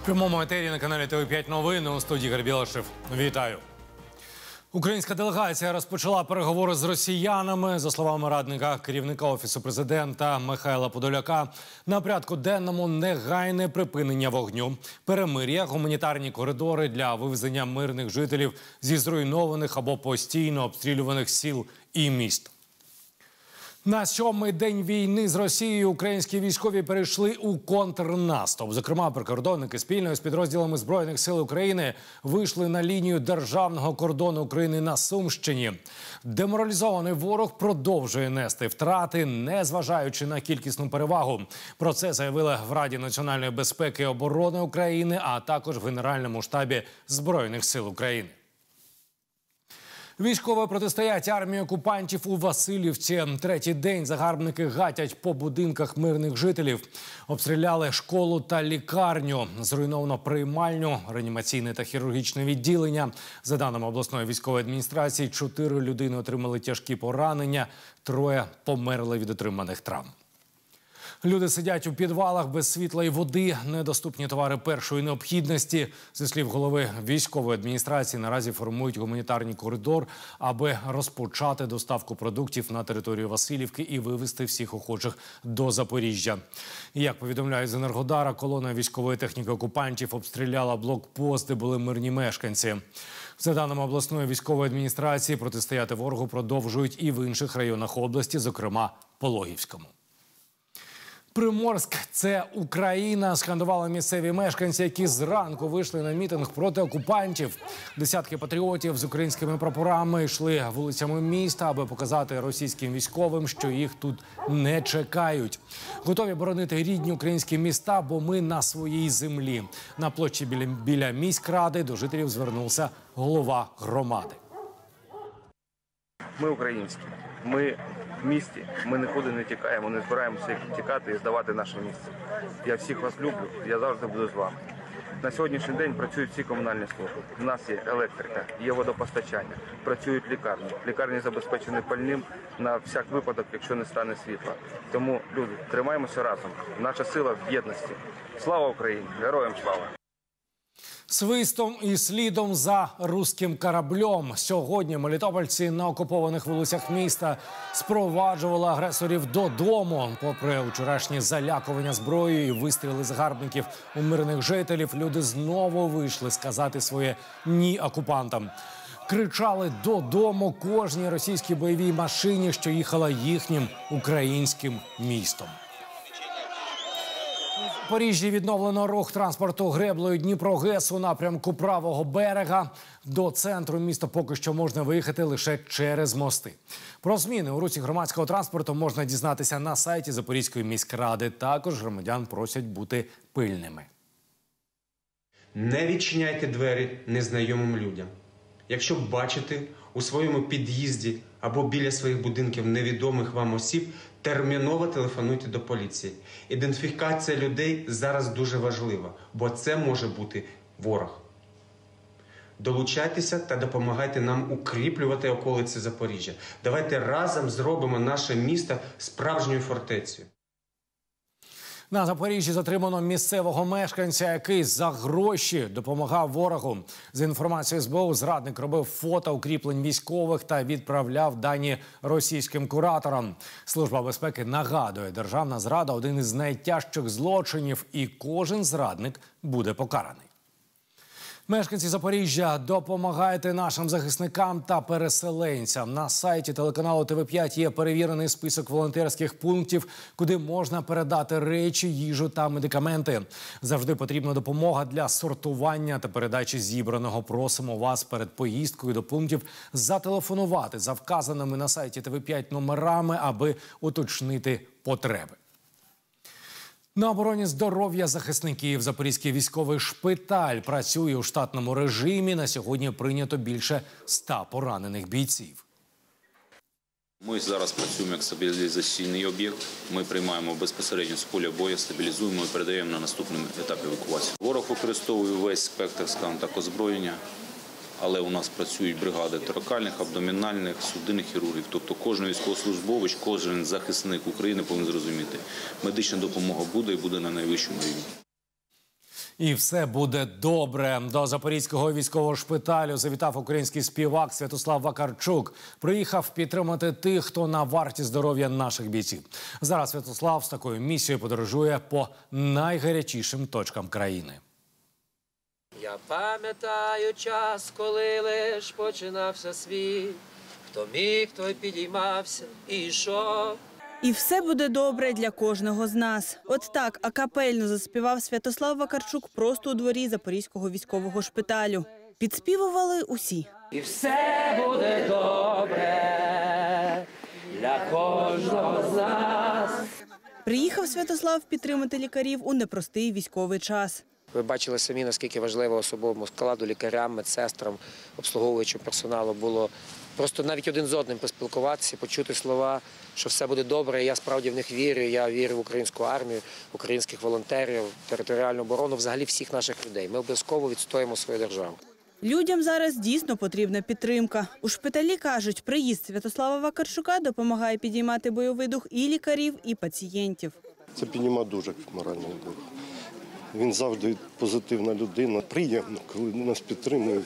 В прямому етері на каналі ТВ5 новини у студії Гарбілашев. Вітаю. Українська делегація розпочала переговори з росіянами. За словами радника керівника Офісу президента Михайла Подоляка, на порядку денному негайне припинення вогню, перемир'я, гуманітарні коридори для вивезення мирних жителів зі зруйнованих або постійно обстрілюваних сіл і міст. На 7-й день війни з Росією українські військові перейшли у контрнаступ. Зокрема, прикордонники спільно з підрозділами Збройних сил України вийшли на лінію державного кордону України на Сумщині. Деморалізований ворог продовжує нести втрати, незважаючи на кількісну перевагу. Про це заявили в Раді національної безпеки і оборони України, а також в Генеральному штабі Збройних сил України. Військові протистоять армії окупантів у Василівці. Третій день загарбники гатять по будинках мирних жителів. Обстріляли школу та лікарню. Зруйновано приймальню, реанімаційне та хірургічне відділення. За даними обласної військової адміністрації, 4 людини отримали тяжкі поранення, 3 померли від отриманих травм. Люди сидять у підвалах без світла і води, недоступні товари першої необхідності. Зі слів голови військової адміністрації, наразі формують гуманітарний коридор, аби розпочати доставку продуктів на територію Василівки і вивезти всіх охочих до Запоріжжя. Як повідомляють з Енергодара, колона військової техніки окупантів обстріляла блокпост, де були мирні мешканці. За даними обласної військової адміністрації, протистояти ворогу продовжують і в інших районах області, зокрема Пологівському. Приморськ – це Україна, скандували місцеві мешканці, які зранку вийшли на мітинг проти окупантів. Десятки патріотів з українськими прапорами йшли вулицями міста, аби показати російським військовим, що їх тут не чекають. Готові боронити рідні українські міста, бо ми на своїй землі. На площі біля міськради до жителів звернувся голова громади. Ми українські, ми в місті, ми нікуди не тікаємо, не збираємося тікати і здавати наше місце. Я всіх вас люблю, я завжди буду з вами. На сьогоднішній день працюють всі комунальні служби. У нас є електрика, є водопостачання, працюють лікарні. Лікарні забезпечені пальним на всяк випадок, якщо не стане світла. Тому, люди, тримаємося разом. Наша сила в єдності. Слава Україні! Героям слава! Свистом і слідом за руським кораблем. Сьогодні мелітопольці на окупованих вулицях міста спроваджували агресорів додому. Попри вчорашні залякування зброєю і вистріли загарбників у мирних жителів, люди знову вийшли сказати своє «ні» окупантам. Кричали додому кожній російській бойовій машині, що їхала їхнім українським містом. У Запоріжжі відновлено рух транспорту греблею Дніпро-ГЕС у напрямку правого берега. До центру міста поки що можна виїхати лише через мости. Про зміни у русі громадського транспорту можна дізнатися на сайті Запорізької міськради. Також громадян просять бути пильними. Не відчиняйте двері незнайомим людям. Якщо бачите у своєму під'їзді або біля своїх будинків невідомих вам осіб, терміново телефонуйте до поліції. Ідентифікація людей зараз дуже важлива, бо це може бути ворог. Долучайтеся та допомагайте нам укріплювати околиці Запоріжжя. Давайте разом зробимо наше місто справжньою фортецею. На Запоріжжі затримано місцевого мешканця, який за гроші допомагав ворогу. За інформацією СБУ, зрадник робив фото укріплень військових та відправляв дані російським кураторам. Служба безпеки нагадує, державна зрада – один із найтяжчих злочинів, і кожен зрадник буде покараний. Мешканці Запоріжжя, допомагайте нашим захисникам та переселенцям. На сайті телеканалу ТВ5 є перевірений список волонтерських пунктів, куди можна передати речі, їжу та медикаменти. Завжди потрібна допомога для сортування та передачі зібраного. Просимо вас перед поїздкою до пунктів зателефонувати за вказаними на сайті ТВ5 номерами, аби уточнити потреби. На обороні здоров'я захисників Запорізький військовий шпиталь працює у штатному режимі. На сьогодні прийнято більше 100 поранених бійців. Ми зараз працюємо як стабілізаційний об'єкт. Ми приймаємо безпосередньо з поля бою, стабілізуємо і передаємо на наступний етап евакуації. Ворог використовує весь спектр, скажімо так, озброєння. Але у нас працюють бригади торакальних, абдомінальних, судинних хірургів. Тобто кожен військовослужбовець, кожен захисник України повинен зрозуміти, медична допомога буде і буде на найвищому рівні. І все буде добре. До Запорізького військового шпиталю завітав український співак Святослав Вакарчук. Приїхав підтримати тих, хто на варті здоров'я наших бійців. Зараз Святослав з такою місією подорожує по найгарячішим точкам країни. Я пам'ятаю час, коли лиш починався світ. Хто міг, той підіймався і йшов. І все буде добре для кожного з нас. От так акапельно заспівав Святослав Вакарчук просто у дворі Запорізького військового шпиталю. Підспівували усі. І все буде добре для кожного з нас. Приїхав Святослав підтримати лікарів у непростий військовий час. Ви бачили самі, наскільки важливо особовому складу, лікарям, медсестрам, обслуговуючому персоналу було просто навіть один з одним поспілкуватися, почути слова, що все буде добре. Я справді в них вірю. Я вірю в українську армію, українських волонтерів, територіальну оборону, взагалі всіх наших людей. Ми обов'язково відстоїмо свою державу. Людям зараз дійсно потрібна підтримка. У шпиталі кажуть, приїзд Святослава Вакарчука допомагає підіймати бойовий дух і лікарів, і пацієнтів. Це піднімає дуже моральний дух. Він завжди позитивна людина. Приємно, коли нас підтримують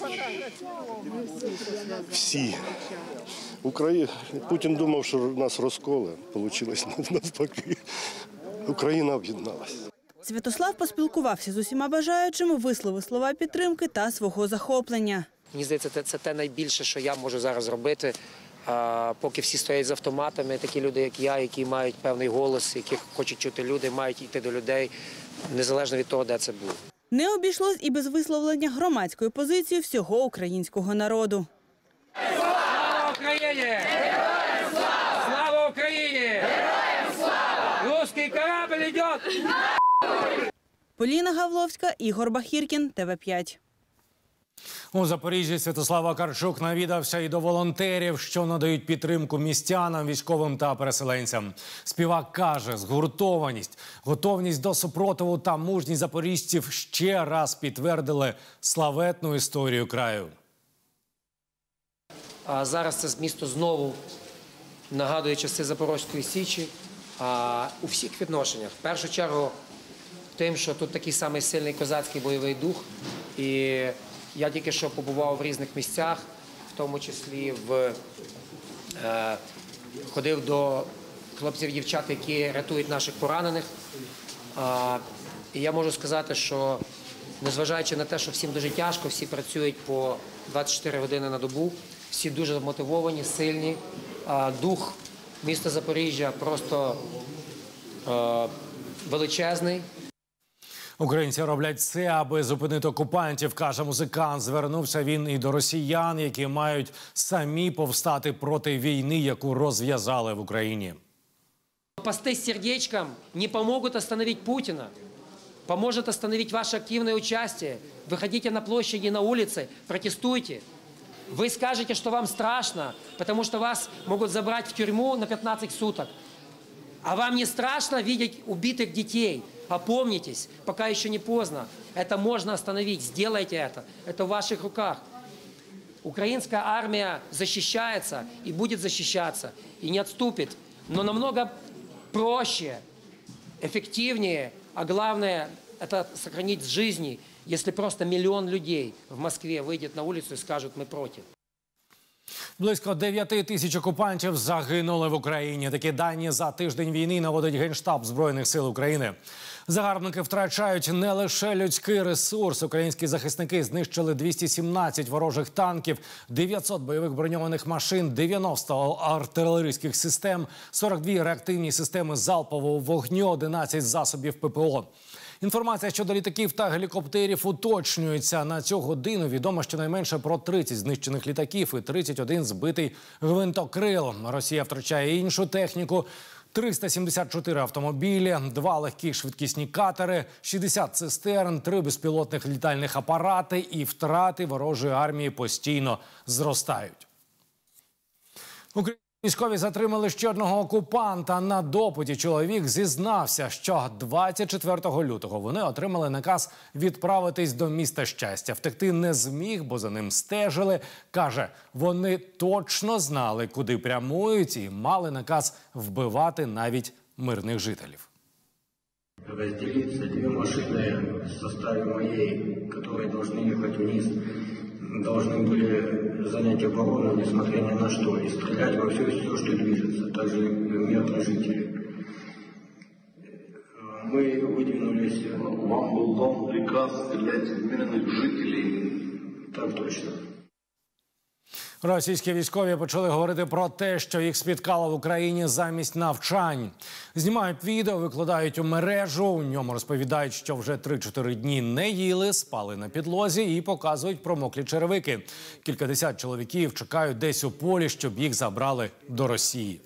всі. Путін думав, що нас розколе. Вийшло навпаки. Україна об'єдналася. Святослав поспілкувався з усіма бажаючими, висловив слова підтримки та свого захоплення. Мені здається, це те найбільше, що я можу зараз зробити. Поки всі стоять з автоматами, такі люди, як я, які мають певний голос, яких хочуть чути люди, мають йти до людей, незалежно від того, де це було. Не обійшлось і без висловлення громадської позиції всього українського народу. Слава Україні! Героям слава! Слава Україні! Героям слава! Русський корабль йде! Поліна Гавловська, Ігор Бахіркін, ТВ5. У Запоріжжі Святослав Вакарчук навідався і до волонтерів, що надають підтримку містянам, військовим та переселенцям. Співак каже, згуртованість, готовність до супротиву та мужність запоріжців ще раз підтвердили славетну історію краю. Зараз це місто знову нагадує часи Запорізької Січі у всіх відношеннях. В першу чергу тим, що тут такий самий сильний козацький бойовий дух. І я тільки що побував в різних місцях, в тому числі ходив до хлопців і дівчат, які рятують наших поранених. І я можу сказати, що незважаючи на те, що всім дуже тяжко, всі працюють по 24 години на добу, всі дуже мотивовані, сильні. Дух міста Запоріжжя просто величезний. Українці роблять все, аби зупинити окупантів, каже музикант. Звернувся він і до росіян, які мають самі повстати проти війни, яку розв'язали в Україні. Посты с сердечком не помогут остановить Путина. Поможет остановить ваше активное участие. Выходите на площади, на улицы, протестуйте. Вы скажете, что вам страшно, потому что вас могут забрать в тюрьму на 15 суток. А вам не страшно видеть убитых детей? Опомнитесь, пока еще не поздно. Это можно остановить, сделайте это. Это в ваших руках. Украинская армия защищается и будет защищаться, и не отступит. Но намного проще, эффективнее, а главное, это сохранить жизни, если просто миллион людей в Москве выйдет на улицу и скажут «мы против». Близько 9 тисяч окупантів загинули в Україні. Такі дані за тиждень війни наводить Генштаб Збройних сил України. Загарбники втрачають не лише людський ресурс. Українські захисники знищили 217 ворожих танків, 900 бойових броньованих машин, 90 артилерійських систем, 42 реактивні системи залпового вогню, 11 засобів ППО. Інформація щодо літаків та гелікоптерів уточнюється. На цю годину відомо щонайменше про 30 знищених літаків і 31 збитий гвинтокрил. Росія втрачає іншу техніку. 374 автомобілі, 2 легкі швидкісні катери, 60 цистерн, 3 безпілотних літальних апарати і втрати ворожої армії постійно зростають. Військові затримали ще одного окупанта. На допиті чоловік зізнався, що 24 лютого вони отримали наказ відправитись до міста Щастя. Втекти не зміг, бо за ним стежили. Каже, вони точно знали, куди прямують і мали наказ вбивати навіть мирних жителів. разделиться. Две машины в составе моей, которые должны ехать вниз, должны были занять оборону, несмотря ни на что, и стрелять во все, что движется, также мирные жители. Мы выдвинулись. Вам был дан приказ стрелять в мирных жителей. Так точно. Російські військові почали говорити про те, що їх спіткало в Україні замість навчань. Знімають відео, викладають у мережу. У ньому розповідають, що вже 3-4 дні не їли, спали на підлозі і показують промоклі черевики. Кількадесят чоловіків чекають десь у полі, щоб їх забрали до Росії.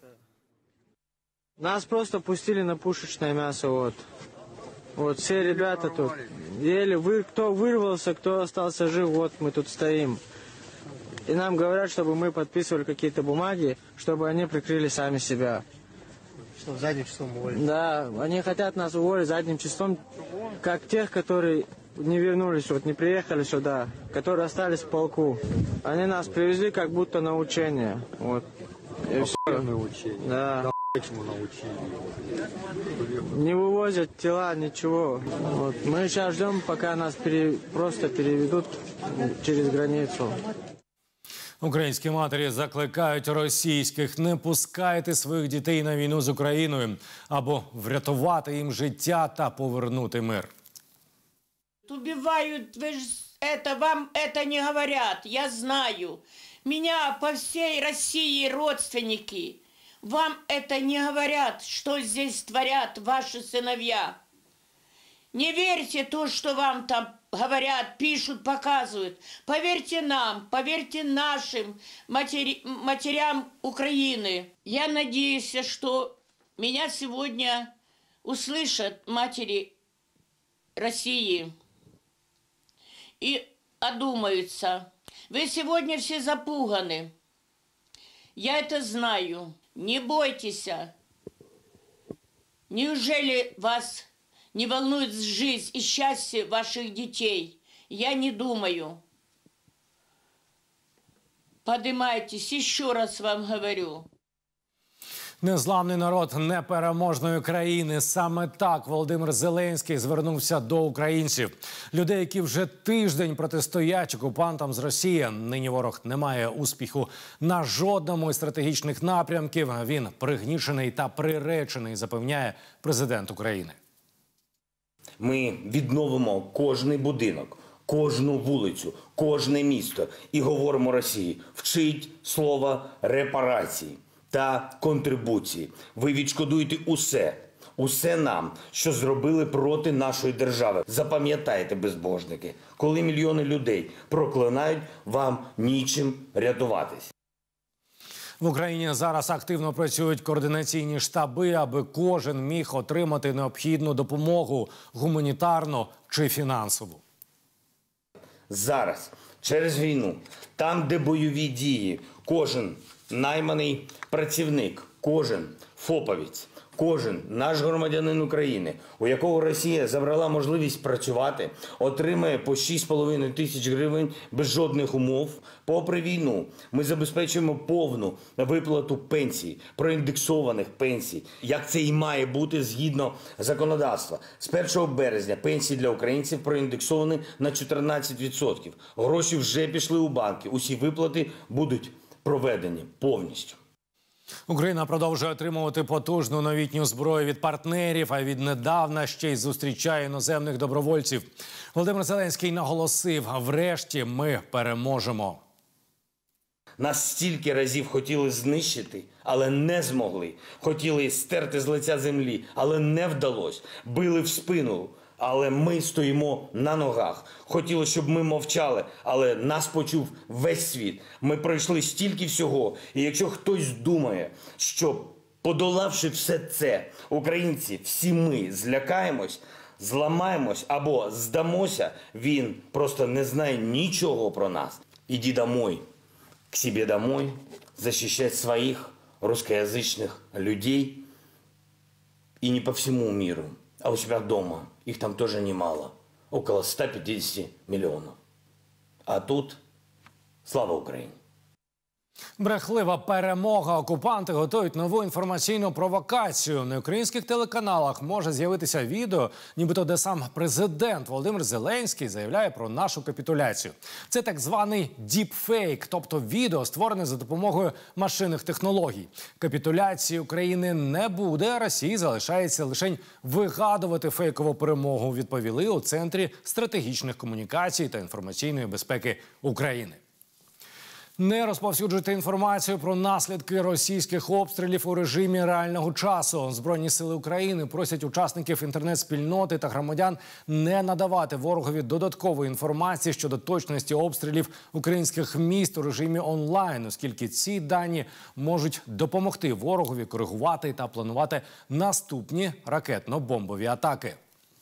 Нас просто пустили на пушечное мясо, вот все ребята тут. Еле кто вырвался, кто остался жив, вот мы тут стоим. И нам говорят, чтобы мы подписывали какие-то бумаги, чтобы они прикрыли сами себя. Что, задним числом уволить? Да, они хотят нас уволить задним числом, как тех, которые не вернулись, вот не приехали сюда, которые остались в полку. Они нас привезли как будто на учение, вот. И все. На учение? Да. Чему научили? Не вывозят тела, ничего. Вот. Мы сейчас ждем, пока нас просто переведут через границу. Українські матері закликають російських: не пускайте своїх дітей на війну з Україною, або врятувати їм життя та повернути мир. Убивают, вы же вам это не говорят, я знаю. Меня по всей России родственники. Вам это не говорят, что здесь творят ваши сыновья. Не верьте то, что вам там говорят, пишут, показывают. Поверьте нам, поверьте нашим матерям Украины. Я надеюсь, что меня сегодня услышат матери России и одумаются. Вы сегодня все запуганы. Я это знаю. Не бойтесь. Неужели вас не волнует жизнь и счастье ваших детей? Я не думаю. Поднимайтесь, еще раз вам говорю. Незламний народ непереможної країни. Саме так Володимир Зеленський звернувся до українців. Людей, які вже тиждень протистоять окупантам з Росії. Нині ворог не має успіху на жодному із стратегічних напрямків. Він пригнічений та приречений, запевняє президент України. Ми відновимо кожний будинок, кожну вулицю, кожне місто і говоримо Росії: вчіть слова репарації та контрибуції. Ви відшкодуєте усе нам, що зробили проти нашої держави. Запам'ятайте, безбожники, коли мільйони людей проклинають, вам нічим рятуватись. В Україні зараз активно працюють координаційні штаби, аби кожен міг отримати необхідну допомогу – гуманітарну чи фінансову. Зараз, через війну, там, де бойові дії, кожен найманий працівник, кожен фоповець, кожен наш громадянин України, у якого Росія забрала можливість працювати, отримає по 6,5 тисяч гривень без жодних умов. Попри війну, ми забезпечуємо повну виплату пенсій, проіндексованих пенсій, як це і має бути згідно законодавства. З 1 березня пенсії для українців проіндексовані на 14%. Гроші вже пішли у банки, усі виплати будуть проведені повністю. Україна продовжує отримувати потужну новітню зброю від партнерів, а віднедавна ще й зустрічає іноземних добровольців. Володимир Зеленський наголосив: врешті ми переможемо. Нас стільки разів хотіли знищити, але не змогли. Хотіли стерти з лиця землі, але не вдалося. Били в спину, але ми стоїмо на ногах. Хотіли, щоб ми мовчали, але нас почув весь світ. Ми пройшли стільки всього. І якщо хтось думає, що подолавши все це, українці, всі ми злякаємось, зламаємось або здамося, він просто не знає нічого про нас. Іди домой, к себе домой, защищать своих русскоязычных людей. И не по всему миру, а у себя дома. Их там тоже немало. Около 150 миллионов. А тут слава Украине. Брехлива перемога. Окупанти готують нову інформаційну провокацію. На українських телеканалах може з'явитися відео, нібито де сам президент Володимир Зеленський заявляє про нашу капітуляцію. Це так званий діпфейк, тобто відео, створене за допомогою машинних технологій. Капітуляції України не буде, а Росії залишається лише вигадувати фейкову перемогу, відповіли у Центрі стратегічних комунікацій та інформаційної безпеки України. Не розповсюджуйте інформацію про наслідки російських обстрілів у режимі реального часу. Збройні сили України просять учасників інтернет-спільноти та громадян не надавати ворогові додаткової інформації щодо точності обстрілів українських міст у режимі онлайн, оскільки ці дані можуть допомогти ворогові коригувати та планувати наступні ракетно-бомбові атаки.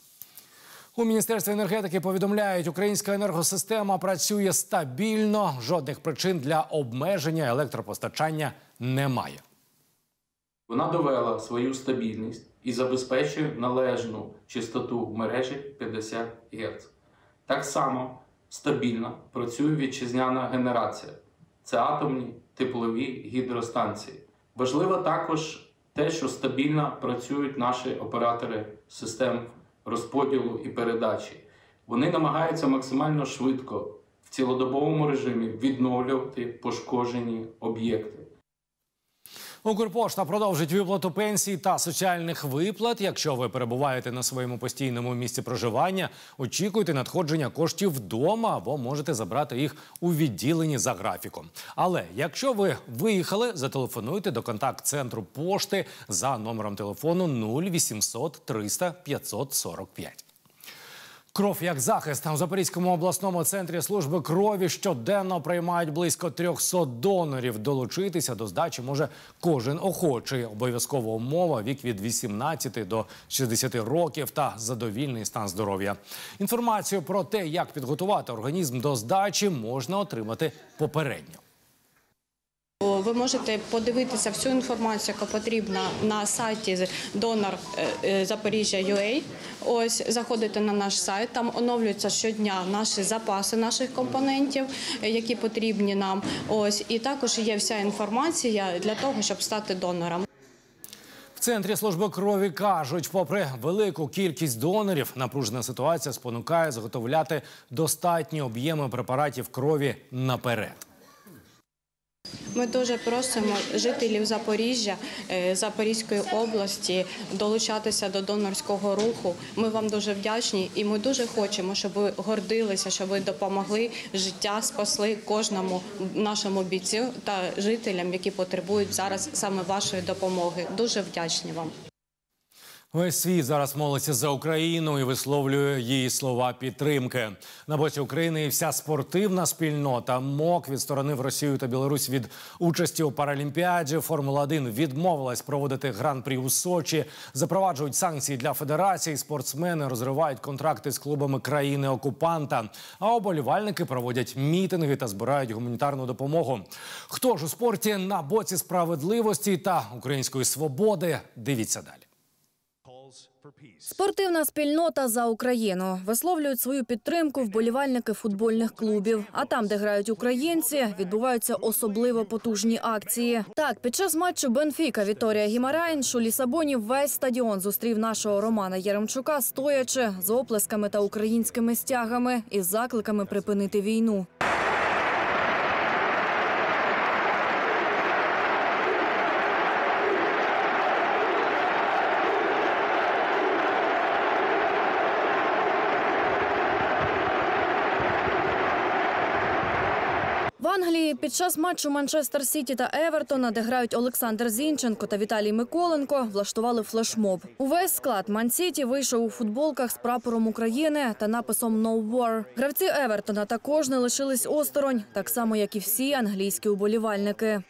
У Міністерстві енергетики повідомляють, українська енергосистема працює стабільно, жодних причин для обмеження електропостачання немає. Вона довела свою стабільність і забезпечує належну частоту в мережі 50 Гц. Так само стабільно працює вітчизняна генерація. Це атомні теплові гідростанції. Важливо також те, що стабільно працюють наші оператори систем розподілу і передачі. Вони намагаються максимально швидко в цілодобовому режимі відновлювати пошкоджені об'єкти. Укрпошта продовжить виплату пенсій та соціальних виплат. Якщо ви перебуваєте на своєму постійному місці проживання, очікуйте надходження коштів вдома або можете забрати їх у відділенні за графіком. Але якщо ви виїхали, зателефонуйте до контакт-центру пошти за номером телефону 0800 300 545. Кров як захист. У Запорізькому обласному центрі служби крові щоденно приймають близько 300 донорів. Долучитися до здачі може кожен охочий. Обов'язкова умова – вік від 18 до 60 років та задовільний стан здоров'я. Інформацію про те, як підготувати організм до здачі, можна отримати попередньо. Ви можете подивитися всю інформацію, яка потрібна на сайті Донор Запоріжжя.ua. Ось, заходите на наш сайт, там оновлюються щодня наші запаси наших компонентів, які потрібні нам. Ось, і також є вся інформація для того, щоб стати донором. В Центрі служби крові кажуть, попри велику кількість донорів, напружена ситуація спонукає заготовляти достатні об'єми препаратів крові наперед. Ми дуже просимо жителів Запоріжжя, Запорізької області долучатися до донорського руху. Ми вам дуже вдячні і ми дуже хочемо, щоб ви гордилися, щоб ви допомогли, життя спасли кожному нашому бійцю та жителям, які потребують зараз саме вашої допомоги. Дуже вдячні вам. Весь світ зараз молиться за Україну і висловлює її слова підтримки. На боці України і вся спортивна спільнота. МОК відсторонив Росію та Білорусь від участі у Паралімпіаді. Формула-1 відмовилась проводити гран-прі у Сочі. Запроваджують санкції для федерацій. Спортсмени розривають контракти з клубами країни-окупанта. А оболівальники проводять мітинги та збирають гуманітарну допомогу. Хто ж у спорті на боці справедливості та української свободи? Дивіться далі. Спортивна спільнота за Україну. Висловлюють свою підтримку вболівальники футбольних клубів. А там, де грають українці, відбуваються особливо потужні акції. Так, під час матчу Бенфіка-Віторія Гімарайнш у Лісабоні весь стадіон зустрів нашого Романа Яремчука стоячи, з оплесками та українськими стягами із закликами припинити війну. В Англії під час матчу Манчестер Сіті та Евертона, де грають Олександр Зінченко та Віталій Миколенко, влаштували флешмоб. Увесь склад Ман-Сіті вийшов у футболках з прапором України та написом «No War». Гравці Евертона також не лишились осторонь, так само, як і всі англійські уболівальники.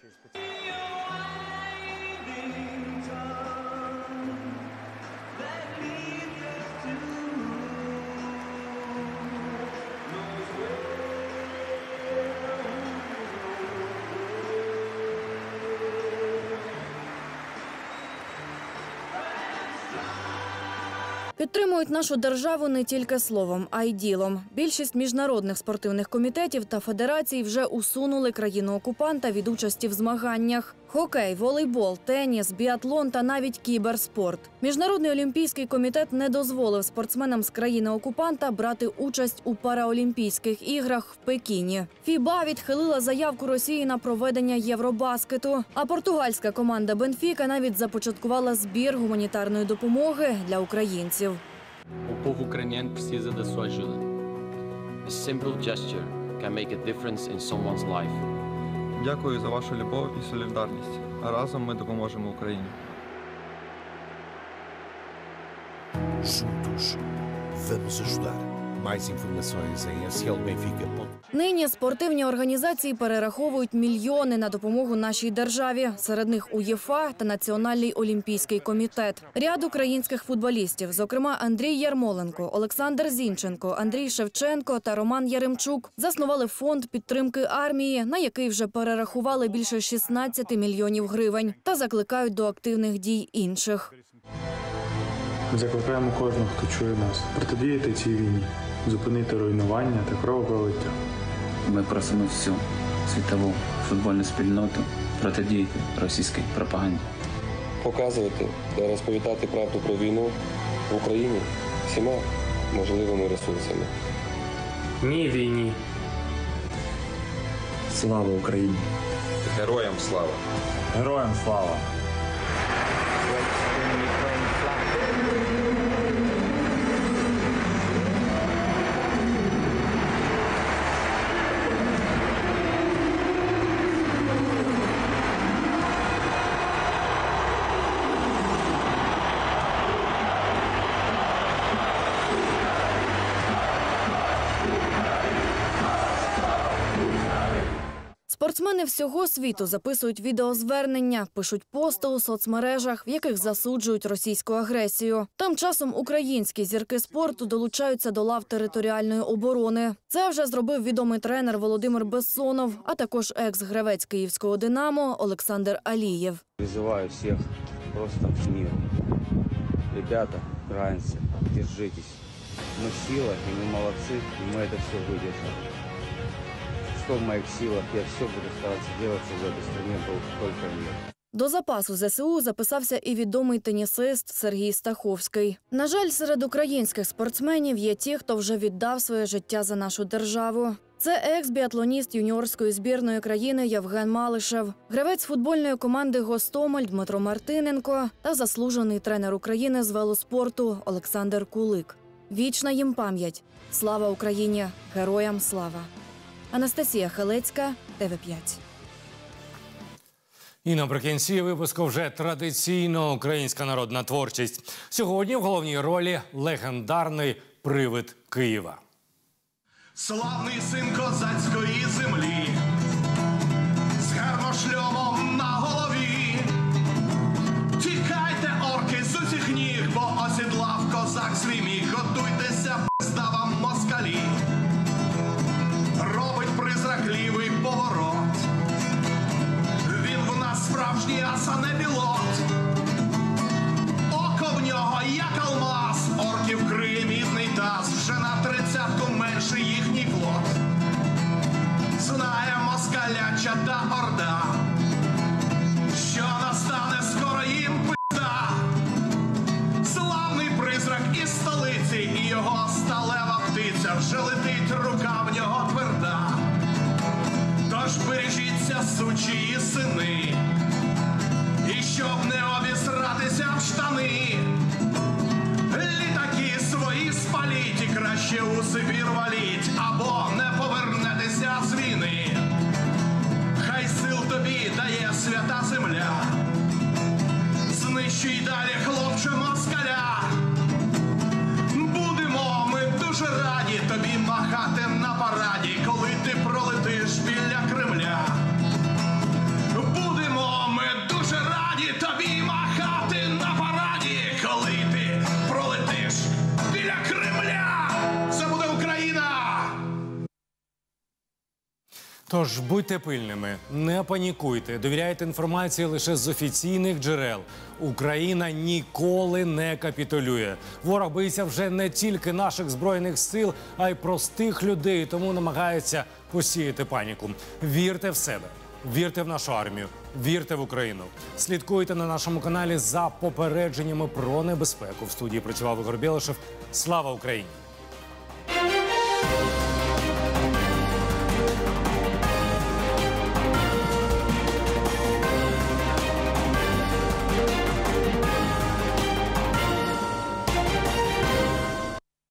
Підтримують нашу державу не тільки словом, а й ділом. Більшість міжнародних спортивних комітетів та федерацій вже усунули країну-окупанта від участі в змаганнях. Хокей, волейбол, теніс, біатлон та навіть кіберспорт. Міжнародний олімпійський комітет не дозволив спортсменам з країни-окупанта брати участь у Параолімпійських іграх в Пекіні. ФІБА відхилила заявку Росії на проведення Євробаскету. А португальська команда Бенфіка навіть започаткувала збір гуманітарної допомоги для українців. O povo ucraniano precisa da sua ajuda. A simple gesture can make a difference in someone's life. Дякую за вашу любов і солідарність. Разом ми допоможемо Україні. Juntos, vamos ajudar. Mais informações em slbenfica.com. Нині спортивні організації перераховують мільйони на допомогу нашій державі. Серед них УЄФА та Національний олімпійський комітет. Ряд українських футболістів, зокрема Андрій Ярмоленко, Олександр Зінченко, Андрій Шевченко та Роман Яремчук, заснували фонд підтримки армії, на який вже перерахували більше 16 мільйонів гривень, та закликають до активних дій інших. Закликаємо кожного, хто чує нас, протидіяти цій війні, зупинити руйнування та кровопролиття. Ми просимо всю світову футбольну спільноту протидіяти російській пропаганді. Показувати та розповідати правду про війну в Україні всіма можливими ресурсами. Ні війні. Слава Україні! Героям слава! Героям слава! Спортсмени всього світу записують відеозвернення, пишуть пости у соцмережах, в яких засуджують російську агресію. Тим часом українські зірки спорту долучаються до лав територіальної оборони. Це вже зробив відомий тренер Володимир Бессонов, а також екс-гравець київського «Динамо» Олександр Алієв. Призываю всех просто к миру. Ребята, украинцы, держитесь. Мы сила, и мы молодцы, и мы это все выдержим. Что в моих силах, я все буду стараться делать, чтобы в этой стране был только мир. До запасу ЗСУ записався і відомий тенісист Сергій Стаховський. На жаль, серед українських спортсменів є ті, хто вже віддав своє життя за нашу державу. Це екс-біатлоніст юніорської збірної країни Євген Малишев, гравець футбольної команди «Гостомель» Дмитро Мартиненко та заслужений тренер України з велоспорту Олександр Кулик. Вічна їм пам'ять. Слава Україні! Героям слава! Анастасія Халецька, ТВ5. І наприкінці випуску вже традиційно українська народна творчість. Сьогодні в головній ролі легендарний привид Києва. Славний син козацької землі, з гармошльомом на голові. Тікайте, орки, з усіх ніг, бо осідлав козак свій міг. Готуйтеся, пизда вам москалі. Робить призрак лівий поворот. Він в нас справжній ас, а не пілот. Око в нього як алмаз, орків криє мідний таз. Вже на 30-ку менше їхній флот. Знає москаляча та орда, що настане скоро їм пизда. Славний призрак із столиці, і його сталева птиця. Вже летить, рука в нього тверда. Тож бережіться, сучі сини, і щоб не обісратися в штани. Літаки свої спаліть і краще у Сибір валіть, або не повернетеся з війни. Хай сил тобі дає свята земля, знищуй далі, хлопче, москаля. Будемо ми дуже раді тобі махати на параді, коли ти пролетиш біля Кремля. Будемо ми дуже раді тобі махати на параді, коли ти пролетиш біля Кремля. Це буде Україна! Тож будьте пильними, не панікуйте, довіряйте інформації лише з офіційних джерел. Україна ніколи не капітулює. Ворог боїться вже не тільки наших Збройних сил, а й простих людей, тому намагається посіяти паніку. Вірте в себе, вірте в нашу армію, вірте в Україну. Слідкуйте на нашому каналі за попередженнями про небезпеку. В студії працював Ігор Білошев. Слава Україні!